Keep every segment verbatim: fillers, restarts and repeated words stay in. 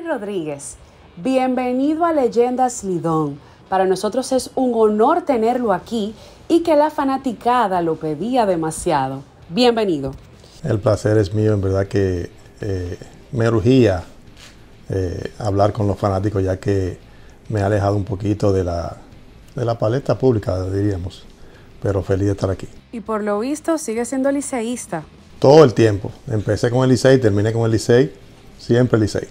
Rodríguez, bienvenido a Leyendas Lidón. Para nosotros es un honor tenerlo aquí y que la fanaticada lo pedía demasiado. Bienvenido. El placer es mío, en verdad que eh, me urgía eh, hablar con los fanáticos, ya que me ha alejado un poquito de la, de la palestra pública, diríamos, pero feliz de estar aquí. Y por lo visto sigue siendo liceísta. Todo el tiempo. Empecé con el Licey, terminé con el Licey, siempre Licey.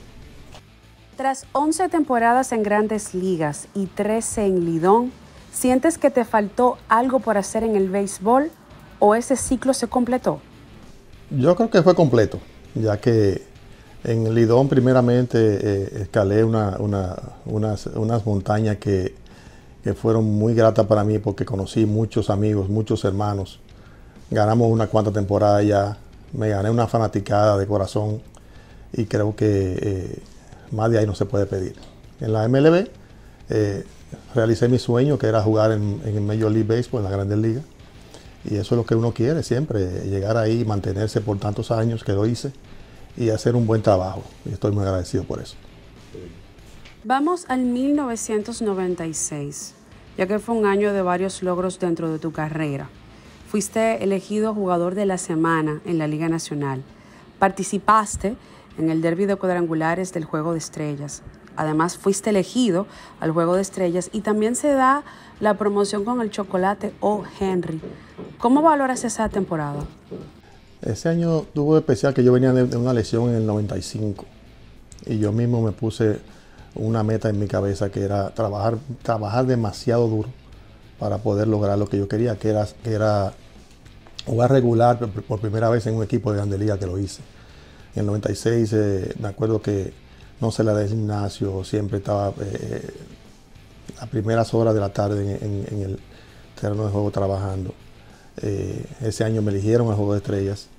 Tras once temporadas en Grandes Ligas y trece en Lidón, ¿sientes que te faltó algo por hacer en el béisbol o ese ciclo se completó? Yo creo que fue completo, ya que en Lidón primeramente eh, escalé una, una, unas, unas montañas que, que fueron muy gratas para mí porque conocí muchos amigos, muchos hermanos. Ganamos una cuanta temporada ya, me gané una fanaticada de corazón y creo que eh, más de ahí no se puede pedir. En la M L B eh, realicé mi sueño, que era jugar en, en el Major League Baseball, en la Grandes Ligas. Y eso es lo que uno quiere siempre, llegar ahí, mantenerse por tantos años que lo hice y hacer un buen trabajo. Y estoy muy agradecido por eso. Vamos al mil novecientos noventa y seis, ya que fue un año de varios logros dentro de tu carrera. Fuiste elegido jugador de la semana en la Liga Nacional. Participaste en el derbi de cuadrangulares del Juego de Estrellas. Además, fuiste elegido al Juego de Estrellas y también se da la promoción con el chocolate O. Henry. ¿Cómo valoras esa temporada? Ese año tuvo de especial que yo venía de una lesión en el noventa y cinco y yo mismo me puse una meta en mi cabeza que era trabajar, trabajar demasiado duro para poder lograr lo que yo quería, que era, que era jugar regular por primera vez en un equipo de Grandes Ligas, que lo hice. En el noventa y seis eh, me acuerdo que no se la del gimnasio, siempre estaba eh, a primeras horas de la tarde en, en, en el terreno de juego trabajando. Eh, ese año me eligieron al Juego de Estrellas,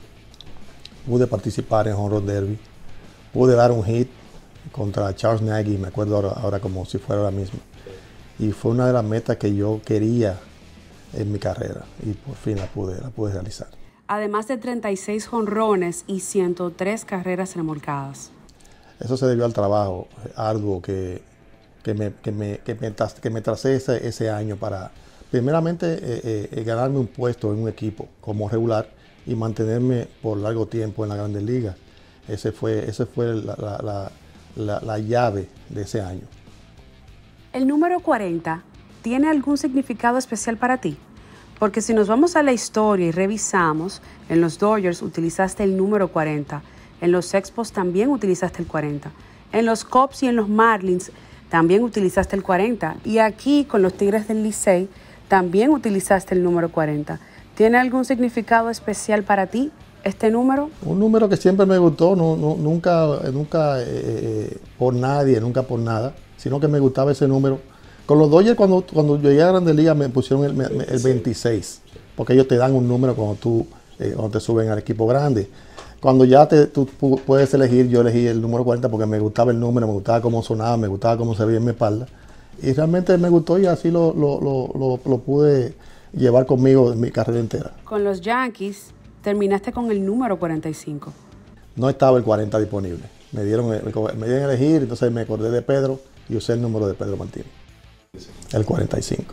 pude participar en Home Run Derby, pude dar un hit contra Charles Nagy, me acuerdo ahora, ahora como si fuera ahora mismo. Y fue una de las metas que yo quería en mi carrera y por fin la pude, la pude realizar. Además de treinta y seis jonrones y ciento tres carreras remolcadas. Eso se debió al trabajo arduo que, que, me, que, me, que, me, que me tracé ese, ese año para, primeramente, eh, eh, ganarme un puesto en un equipo como regular y mantenerme por largo tiempo en la Grandes Ligas. Ese fue, ese fue la, la, la, la, la llave de ese año. ¿El número cuarenta tiene algún significado especial para ti? Porque si nos vamos a la historia y revisamos, en los Dodgers utilizaste el número cuarenta, en los Expos también utilizaste el cuarenta, en los Cubs y en los Marlins también utilizaste el cuarenta, y aquí con los Tigres del Licey también utilizaste el número cuarenta. ¿Tiene algún significado especial para ti este número? Un número que siempre me gustó, no, no, nunca, nunca eh, por nadie, nunca por nada, sino que me gustaba ese número. Con los Dodgers, cuando, cuando llegué a Grandes Ligas, me pusieron el, el veintiséis, porque ellos te dan un número cuando, tú, eh, cuando te suben al equipo grande. Cuando ya te, tú puedes elegir, yo elegí el número cuarenta porque me gustaba el número, me gustaba cómo sonaba, me gustaba cómo se veía en mi espalda. Y realmente me gustó y así lo, lo, lo, lo, lo pude llevar conmigo en mi carrera entera. Con los Yankees terminaste con el número cuarenta y cinco. No estaba el cuarenta disponible. Me dieron, me dieron a elegir, entonces me acordé de Pedro y usé el número de Pedro Martínez. El cuarenta y cinco.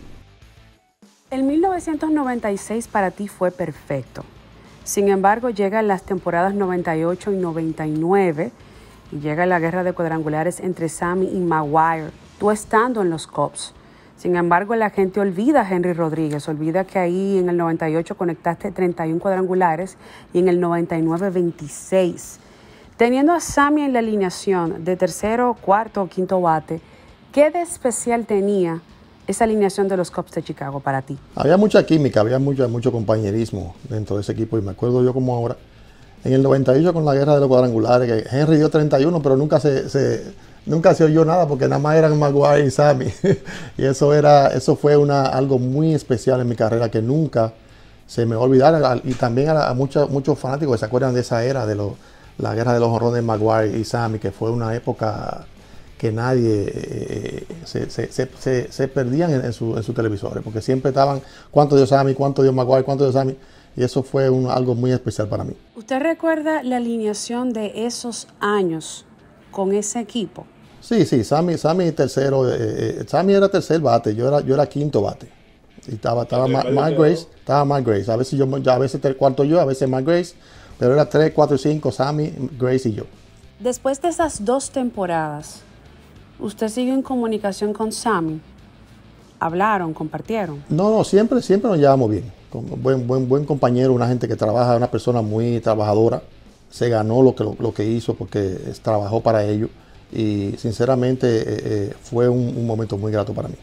El mil novecientos noventa y seis para ti fue perfecto. Sin embargo, llegan las temporadas noventa y ocho y noventa y nueve y llega la guerra de cuadrangulares entre Sammy y Maguire, tú estando en los Cubs. Sin embargo, la gente olvida a Henry Rodríguez, olvida que ahí en el noventa y ocho conectaste treinta y uno cuadrangulares y en el noventa y nueve veintiséis. Teniendo a Sammy en la alineación de tercero, cuarto o quinto bate, ¿qué de especial tenía esa alineación de los Cubs de Chicago para ti? Había mucha química, había mucho, mucho compañerismo dentro de ese equipo y me acuerdo yo como ahora, en el noventa y ocho con la guerra de los cuadrangulares, que Henry dio treinta y uno, pero nunca se, se, nunca se oyó nada porque nada más eran Maguire y Sammy. Y eso, era, eso fue una, algo muy especial en mi carrera que nunca se me va a olvidar. Y también a, a muchos, muchos fanáticos que se acuerdan de esa era, de lo, la guerra de los jonrones de Maguire y Sammy, que fue una época que nadie eh, se, se, se, se perdían en, en, su, en sus televisores, porque siempre estaban cuánto dio Sammy, cuánto dio Maguire, cuánto dio Sammy, y eso fue un, algo muy especial para mí. ¿Usted recuerda la alineación de esos años con ese equipo? Sí, sí, Sammy, Sammy tercero, eh, eh, Sammy era tercer bate, yo era, yo era quinto bate. Y estaba, estaba Mark Grace, estaba Mark Grace. A veces yo, a veces el cuarto yo, a veces Mark Grace, pero era tres, cuatro y cinco, Sammy, Grace y yo. Después de esas dos temporadas, ¿usted sigue en comunicación con Sammy? ¿Hablaron, compartieron? No, no, siempre, siempre nos llevamos bien. Como buen, buen, buen compañero, una gente que trabaja, una persona muy trabajadora. Se ganó lo que, lo, lo que hizo porque es, trabajó para ello. Y sinceramente eh, eh, fue un, un momento muy grato para mí.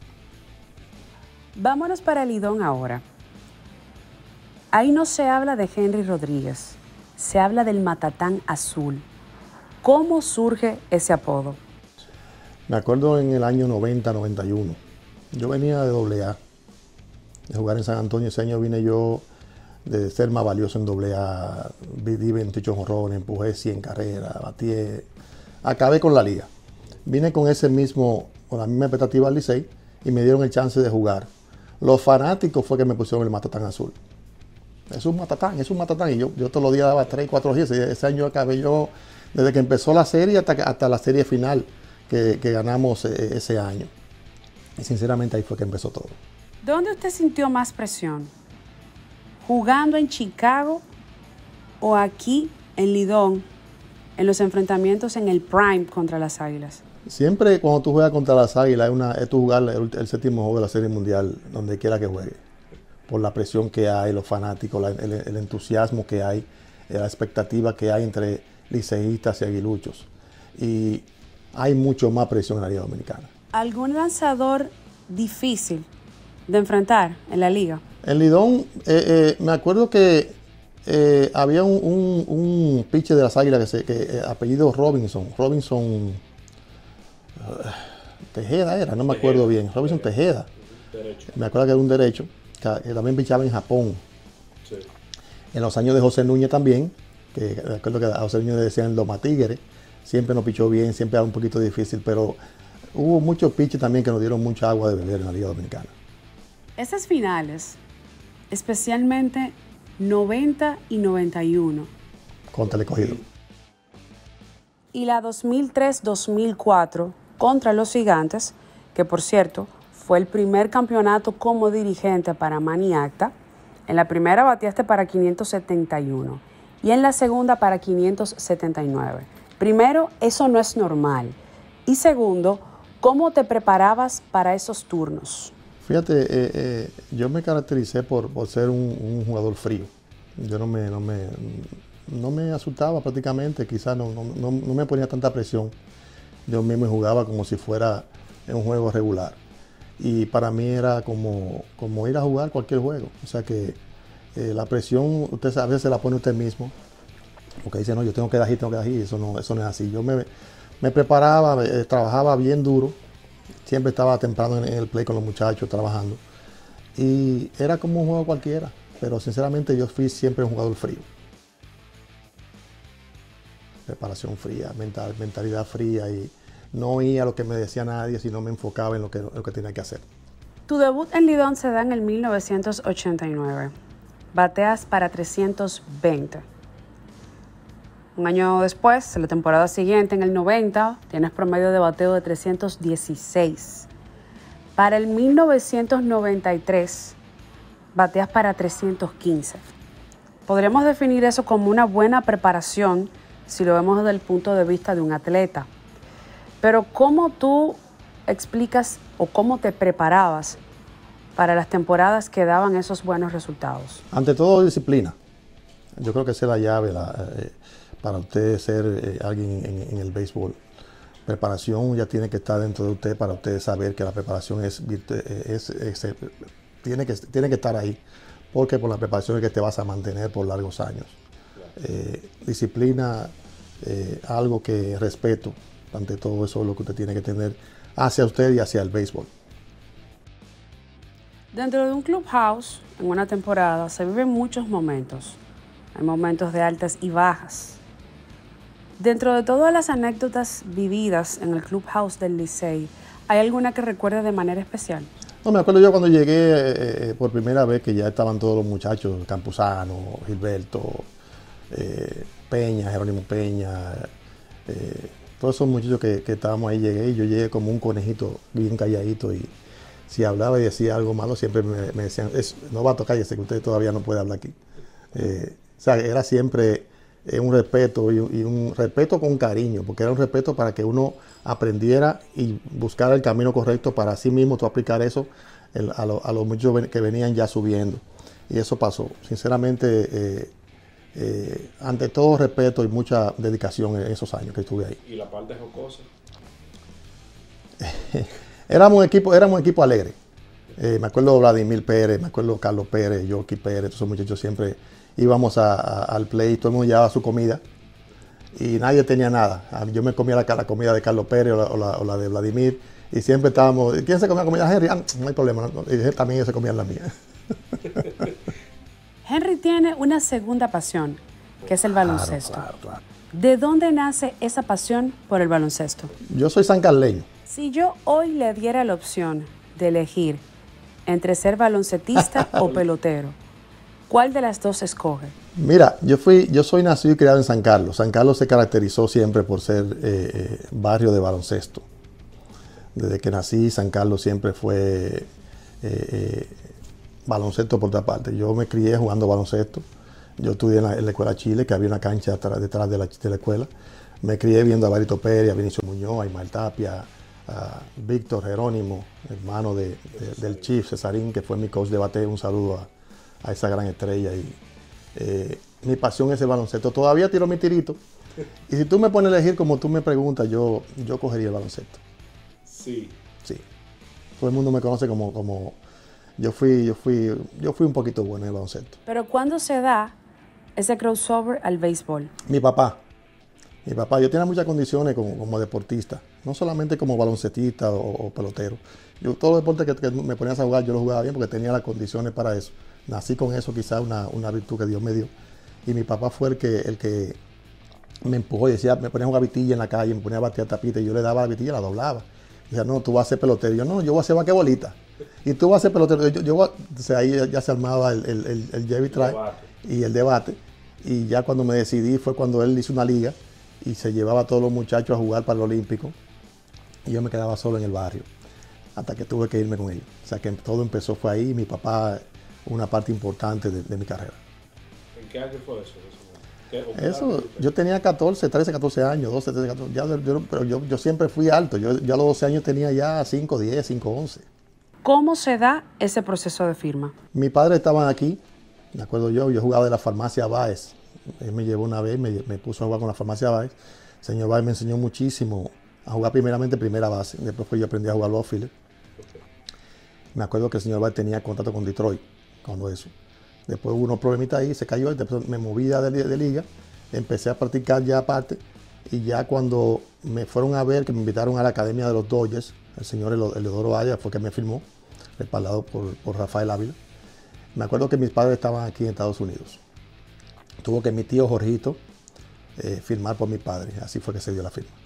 Vámonos para el Lidón ahora. Ahí no se habla de Henry Rodríguez, se habla del Matatán Azul. ¿Cómo surge ese apodo? Me acuerdo en el año noventa, noventa y uno. Yo venía de doble A, de jugar en San Antonio. Ese año vine yo de ser más valioso en doble A. Di veintiocho jonrones, empujé cien carreras, batí, acabé con la liga. Vine con ese mismo, con la misma expectativa al Licey y me dieron el chance de jugar. Los fanáticos fue que me pusieron el Matatán Azul. Es un Matatán, es un Matatán. Y yo, yo todos los días daba tres, cuatro días. Ese año acabé yo, desde que empezó la serie hasta, hasta la serie final que, que ganamos ese año. Y sinceramente ahí fue que empezó todo. ¿Dónde usted sintió más presión? ¿Jugando en Chicago o aquí en Lidón, en los enfrentamientos en el Prime contra las Águilas? Siempre cuando tú juegas contra las Águilas es, una, es tu jugar el, el séptimo juego de la Serie Mundial, donde quiera que juegue. Por la presión que hay, los fanáticos, la, el, el entusiasmo que hay, la expectativa que hay entre liceístas y aguiluchos. Y hay mucho más presión en la Liga Dominicana. ¿Algún lanzador difícil de enfrentar en la liga? En Lidón, eh, eh, me acuerdo que eh, había un, un, un pitcher de las Águilas que, se, que eh, apellido Robinson, Robinson uh, Tejeda era, no me acuerdo bien, Robinson Tejeda. Derecho. Me acuerdo que era un derecho, que, que también pichaba en Japón. Sí. En los años de José Núñez también, que me acuerdo que a José Núñez le decían el Doma Tigre, siempre nos pichó bien, siempre era un poquito difícil, pero hubo muchos pitches también que nos dieron mucha agua de beber en la Liga Dominicana. Esas finales, especialmente noventa y noventa y uno. Contra el Escogido. Y la dos mil tres dos mil cuatro contra los Gigantes, que por cierto fue el primer campeonato como dirigente para Manny Acta. En la primera bateaste para quinientos setenta y uno y en la segunda para quinientos setenta y nueve. Primero, eso no es normal. Y segundo, ¿cómo te preparabas para esos turnos? Fíjate, eh, eh, yo me caractericé por, por ser un, un jugador frío. Yo no me, no me, no me asustaba prácticamente, quizás no, no, no, no me ponía tanta presión. Yo mismo jugaba como si fuera un juego regular. Y para mí era como, como ir a jugar cualquier juego. O sea que eh, la presión usted a veces se la pone usted mismo. Porque dice, no, yo tengo que dar aquí, tengo que dar aquí. Eso no, eso no es así. Yo me, me preparaba, eh, trabajaba bien duro. Siempre estaba temprano en, en el play con los muchachos trabajando. Y era como un juego cualquiera. Pero sinceramente yo fui siempre un jugador frío. Preparación fría, mental, mentalidad fría y no oía lo que me decía nadie, sino me enfocaba en lo que, lo que tenía que hacer. Tu debut en Lidón se da en el mil novecientos ochenta y nueve. Bateas para trescientos veinte. Un año después, en la temporada siguiente, en el noventa, tienes promedio de bateo de trescientos dieciséis. Para el mil novecientos noventa y tres, bateas para trescientos quince. Podríamos definir eso como una buena preparación si lo vemos desde el punto de vista de un atleta. Pero ¿cómo tú explicas o cómo te preparabas para las temporadas que daban esos buenos resultados? Ante todo, disciplina. Yo creo que esa es la llave la, eh, para usted ser eh, alguien en, en el béisbol. Preparación ya tiene que estar dentro de usted para usted saber que la preparación es, es, es, es tiene, que, tiene que estar ahí, porque por la preparación es que te vas a mantener por largos años. Eh, disciplina, eh, algo que respeto, ante todo eso es lo que usted tiene que tener hacia usted y hacia el béisbol. Dentro de un clubhouse, en una temporada, se viven muchos momentos. Hay momentos de altas y bajas. Dentro de todas las anécdotas vividas en el clubhouse del Licey, ¿hay alguna que recuerde de manera especial? No, me acuerdo yo cuando llegué eh, por primera vez que ya estaban todos los muchachos, Campuzano, Gilberto, eh, Peña, Jerónimo Peña, eh, Todos esos muchachos que, que estábamos ahí llegué y yo llegué como un conejito bien calladito y si hablaba y decía algo malo siempre me, me decían, es, no va a tocar, ya sé que usted todavía no puede hablar aquí. Eh, o sea, era siempre eh, un respeto y, y un respeto con cariño, porque era un respeto para que uno aprendiera y buscara el camino correcto para sí mismo tú aplicar eso el, a, lo, a los muchachos que venían ya subiendo. Y eso pasó. Sinceramente, eh, eh, ante todo respeto y mucha dedicación en esos años que estuve ahí. ¿Y la parte jocosa? éramos un equipo, éramos un equipo alegre. Eh, me acuerdo de Vladimir Pérez, me acuerdo de Carlos Pérez, Yorky Pérez, todos esos muchachos siempre íbamos a, a, al play, todo el mundo llevaba su comida y nadie tenía nada. Yo me comía la, la comida de Carlos Pérez o la, o, la, o la de Vladimir y siempre estábamos, ¿quién se comía la comida? Henry, ah, no hay problema, no, y también ellos se comían la mía. Henry tiene una segunda pasión, que es el baloncesto. Claro, claro, claro. ¿De dónde nace esa pasión por el baloncesto? Yo soy sancarleño. Si yo hoy le diera la opción de elegir entre ser baloncetista o pelotero, ¿cuál de las dos escoge? Mira, yo fui, yo soy nacido y criado en San Carlos. San Carlos se caracterizó siempre por ser eh, eh, barrio de baloncesto. Desde que nací, San Carlos siempre fue eh, eh, baloncesto por otra parte. Yo me crié jugando baloncesto. Yo estudié en la, en la Escuela Chile, que había una cancha detrás, detrás de, la, de la escuela. Me crié viendo a Barito Pérez, a Vinicio Muñoz, a Ismael Tapia, a Víctor Jerónimo, hermano de, de, del Chief Cesarín, que fue mi coach de bateo. Un saludo a, a esa gran estrella. Y, eh, mi pasión es el baloncesto. Todavía tiro mi tirito. Y si tú me pones a elegir como tú me preguntas, yo, yo cogería el baloncesto. Sí. Sí. Todo el mundo me conoce como... como Yo fui, yo fui, yo fui un poquito bueno en el baloncesto. Pero ¿cuándo se da ese crossover al béisbol? Mi papá, mi papá, yo tenía muchas condiciones como, como deportista, no solamente como baloncetista o, o pelotero. Yo todos los deportes que, que me ponías a jugar, yo los jugaba bien porque tenía las condiciones para eso. Nací con eso, quizás una, una virtud que Dios me dio. Y mi papá fue el que, el que me empujó y decía, me ponía a jugar vitilla en la calle, me ponía a batear tapita y yo le daba la vitilla y la doblaba. Y decía, no, tú vas a ser pelotero. Y yo, no, yo voy a ser vaquebolita. Y tú vas a ser pelotero. Yo, yo, o sea, ahí ya se armaba el, el, el, el Jerry Try y el debate. Y ya cuando me decidí fue cuando él hizo una liga y se llevaba a todos los muchachos a jugar para el Olímpico. Y yo me quedaba solo en el barrio hasta que tuve que irme con ellos. O sea que todo empezó fue ahí. Mi papá, una parte importante de, de mi carrera. ¿En qué año fue eso? ¿Qué, eso, yo tenía catorce, trece, catorce años, doce, trece, catorce. Ya, yo, pero yo, yo siempre fui alto. Yo, yo a los doce años tenía ya cinco, diez, cinco, once. ¿Cómo se da ese proceso de firma? Mi padre estaba aquí, me acuerdo yo, yo jugaba de la farmacia Báez. Él me llevó una vez, me, me puso a jugar con la farmacia Báez. El señor Báez me enseñó muchísimo a jugar primeramente primera base. Después pues, yo aprendí a jugar los outfielder. Me acuerdo que el señor Báez tenía contacto con Detroit, cuando eso. Después hubo unos problemitas ahí, se cayó, después me moví de, de, de liga, empecé a practicar ya aparte. Y ya cuando me fueron a ver, que me invitaron a la academia de los Dodgers, el señor Eleodoro Aya fue que me firmó, respaldado por, por Rafael Ávila. Me acuerdo que mis padres estaban aquí en Estados Unidos. Tuvo que mi tío Jorgito eh, firmar por mi padre. Así fue que se dio la firma.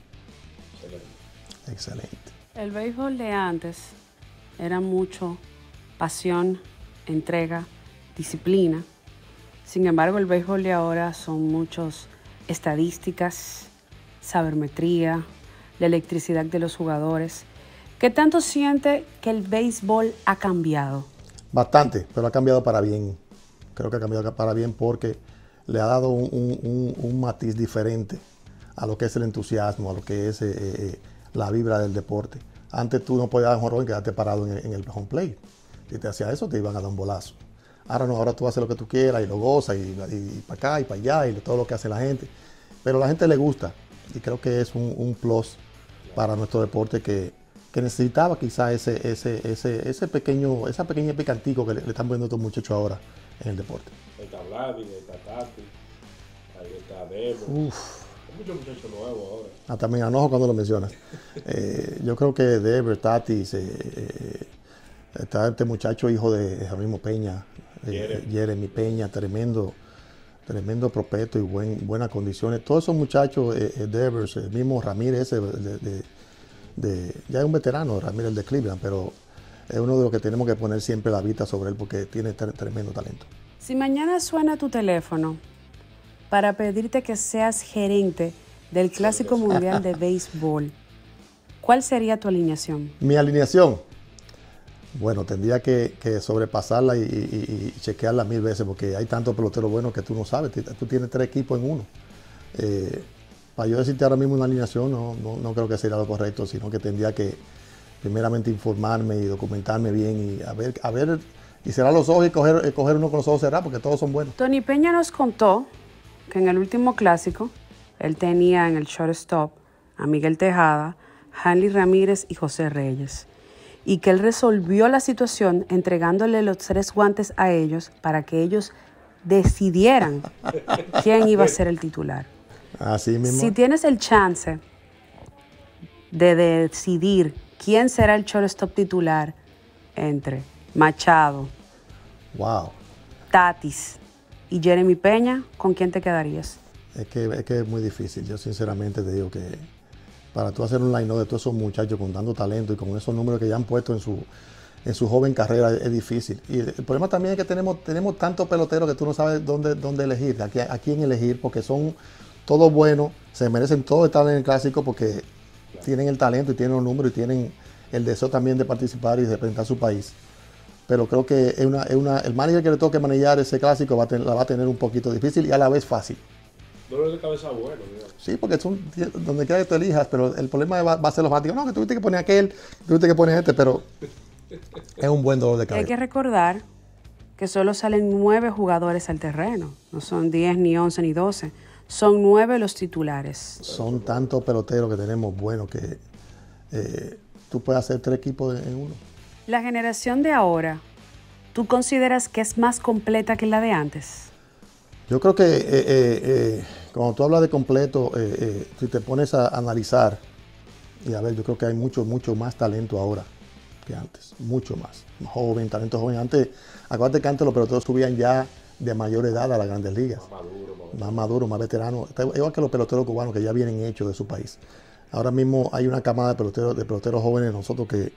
Excelente. Excelente. El béisbol de antes era mucho pasión, entrega, disciplina. Sin embargo, el béisbol de ahora son muchos estadísticas, sabermetría, la electricidad de los jugadores. ¿Qué tanto siente que el béisbol ha cambiado? Bastante, pero ha cambiado para bien. Creo que ha cambiado para bien porque le ha dado un, un, un matiz diferente a lo que es el entusiasmo, a lo que es eh, eh, la vibra del deporte. Antes tú no podías dar un jorrón y quedarte parado en el, en el home plate. Si te hacía eso, te iban a dar un bolazo. Ahora no, ahora tú haces lo que tú quieras y lo gozas y, y, y para acá y para allá y todo lo que hace la gente. Pero a la gente le gusta y creo que es un, un plus para nuestro deporte que, que necesitaba quizá ese, ese, ese, ese pequeño, esa pequeña picantico que le, le están poniendo a estos muchachos ahora en el deporte. Ahí está Vladi, ahí está Tati, ahí está Debo. Uf. Hay muchos muchachos nuevos ahora. Hasta me enojo cuando lo mencionas. eh, yo creo que Deber, Tatis, eh, eh, está este muchacho hijo de Jerónimo Peña, eh, Jeremy Peña, tremendo, tremendo prospecto y buen, buenas condiciones. Todos esos muchachos, eh, eh, Devers, el mismo Ramírez, ese de, de, de, ya es un veterano, Ramírez de Cleveland, pero es uno de los que tenemos que poner siempre la vista sobre él porque tiene tre tremendo talento. Si mañana suena tu teléfono para pedirte que seas gerente del Clásico Mundial de Béisbol, ¿cuál sería tu alineación? Mi alineación, bueno, tendría que, que sobrepasarla y, y, y chequearla mil veces porque hay tantos peloteros buenos que tú no sabes. Tú tienes tres equipos en uno. Eh, para yo decirte ahora mismo una alineación, no, no, no creo que sería lo correcto, sino que tendría que primeramente informarme y documentarme bien y a ver, a ver y cerrar los ojos y coger, coger uno con los ojos cerrados porque todos son buenos. Tony Peña nos contó que en el último clásico él tenía en el shortstop a Miguel Tejada, Hanley Ramírez y José Reyes, y que él resolvió la situación entregándole los tres guantes a ellos para que ellos decidieran quién iba a ser el titular. Así mismo. Si tienes el chance de decidir quién será el shortstop titular entre Machado, wow, Tatis y Jeremy Peña, ¿con quién te quedarías? Es que, es que es muy difícil. Yo sinceramente te digo que para tú hacer un line-up de todos esos muchachos con tanto talento y con esos números que ya han puesto en su, en su joven carrera es, es difícil. Y el problema también es que tenemos, tenemos tantos peloteros que tú no sabes dónde, dónde elegir, a quién, a quién elegir, porque son todos buenos, se merecen todos estar en el clásico porque tienen el talento y tienen los números y tienen el deseo también de participar y de representar su país. Pero creo que es una, es una, el manager que le toque manejar ese clásico va a tener, la va a tener un poquito difícil y a la vez fácil. Dolor de cabeza bueno, digamos. Sí, porque son donde quiera que tú elijas, pero el problema va, va a ser los fanáticos. No, que tuviste que poner aquel, tuviste que poner este, pero es un buen dolor de cabeza. Hay que recordar que solo salen nueve jugadores al terreno. No son diez, ni once, ni doce. Son nueve los titulares. Son tantos peloteros que tenemos buenos que eh, tú puedes hacer tres equipos en uno. La generación de ahora, ¿tú consideras que es más completa que la de antes? Yo creo que eh, eh, eh, cuando tú hablas de completo, eh, eh, si te pones a analizar, y a ver, yo creo que hay mucho, mucho más talento ahora que antes, mucho más. Joven, talento joven. Antes, acuérdate que antes los peloteros subían ya de mayor edad a las grandes ligas. Más maduro, más, más maduro, más veterano. Igual que los peloteros cubanos que ya vienen hechos de su país. Ahora mismo hay una camada de peloteros, de peloteros jóvenes nosotros que,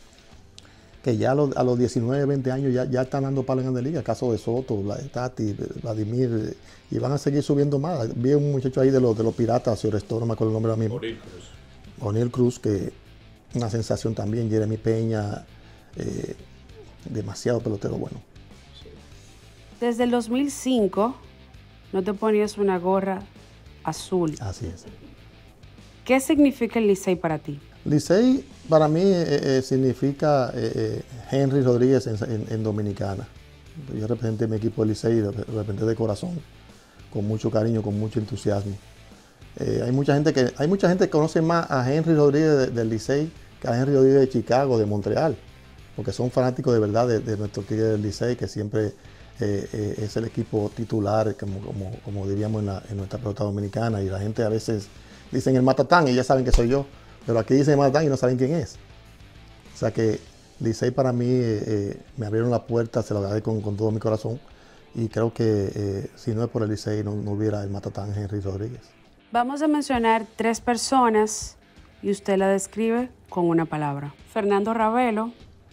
que ya a los, a los diecinueve, veinte años ya, ya están dando palo en Grandes Ligas. El caso de Soto, Tati, Vladimir, y van a seguir subiendo más. Vi un muchacho ahí de los, de los Piratas, Orestó, no me acuerdo el nombre ahora mismo. O'Neill Cruz. O'Neill Cruz, que una sensación también. Jeremy Peña, eh, demasiado pelotero bueno. Sí. Desde el dos mil cinco no te ponías una gorra azul. Así es. ¿Qué significa el Licey para ti? Licey para mí eh, eh, significa eh, Henry Rodríguez en, en, en Dominicana. Yo representé mi equipo de Licey, lo representé de corazón, con mucho cariño, con mucho entusiasmo. Eh, hay mucha gente que hay mucha gente que conoce más a Henry Rodríguez de, del Licey que a Henry Rodríguez de Chicago, de Montreal, porque son fanáticos de verdad de, de nuestro tigre del Licey, que siempre eh, eh, es el equipo titular, como, como, como diríamos en, la, en nuestra pelota dominicana, y la gente a veces dicen el Matatán y ya saben que soy yo, pero aquí dicen el Matatán y no saben quién es. O sea que Licey para mí eh, eh, me abrieron la puerta, se lo agradezco con, con todo mi corazón, y creo que eh, si no es por el Licey no, no hubiera el Matatán Henry Rodríguez. Vamos a mencionar tres personas y usted la describe con una palabra. Fernando Ravelo.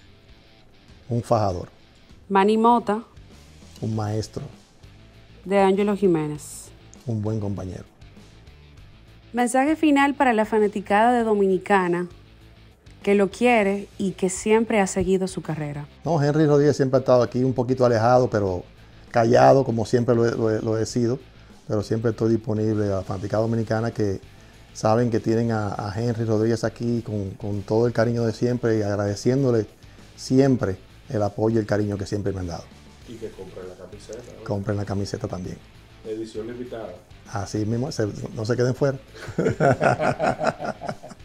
Un fajador. Manny Mota. Un maestro. De Ángelo Jiménez. Un buen compañero. Mensaje final para la fanaticada de Dominicana que lo quiere y que siempre ha seguido su carrera. No, Henry Rodríguez siempre ha estado aquí un poquito alejado, pero callado, como siempre lo he, lo he, lo he sido. Pero siempre estoy disponible a la fanaticada dominicana que saben que tienen a, a Henry Rodríguez aquí con, con todo el cariño de siempre y agradeciéndole siempre el apoyo y el cariño que siempre me han dado. Y que compren la camiseta, ¿no? Compren la camiseta también. Edición limitada. Así mismo, se, no se queden fuera.